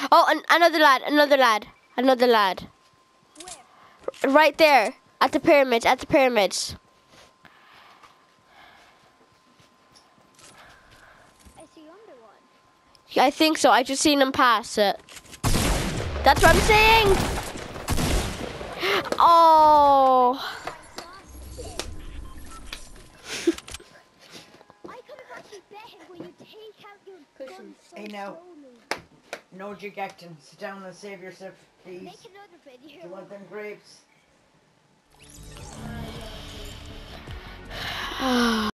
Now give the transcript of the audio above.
Oh, another lad, another lad, another lad. Where? Right there, at the pyramids, at the pyramids. I see under one. Yeah, I think so. I just seen him pass it. That's what I'm saying. Oh. I could have actually bet him when you take out your gun so Hey, now. slowly. No jigacting. Sit down and save yourself, please. Make another video. You want them grapes?